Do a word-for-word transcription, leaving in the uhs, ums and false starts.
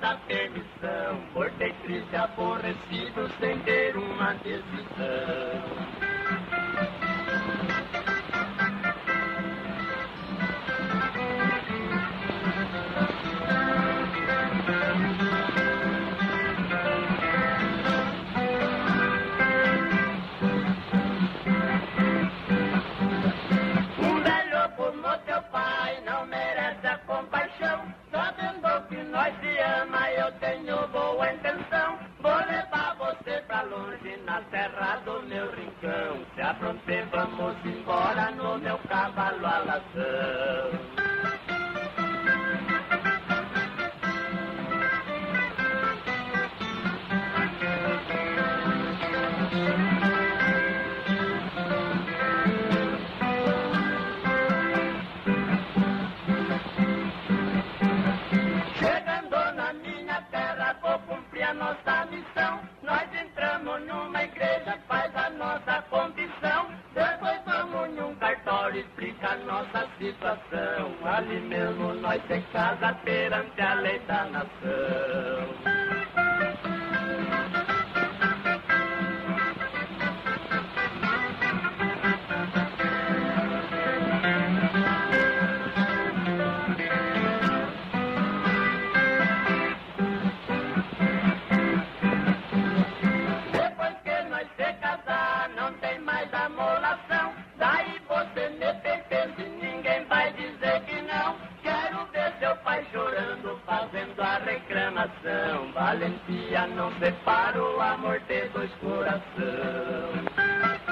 dar permissão. Voltei triste, aborrecido, sem ter uma decisão. Eu tenho boa intenção, vou levar você pra longe na terra do meu rincão. Se aprontei, vamos embora no meu cavalo alazão. Nossa missão, nós entramos numa igreja, faz a nossa confissão, depois vamos num cartório, explica a nossa situação, ali mesmo nós tem casa perante a lei da nação. Daí você me pertence, ninguém vai dizer que não. Quero ver seu pai chorando, fazendo a reclamação. Valentia não separa o amor de dois corações.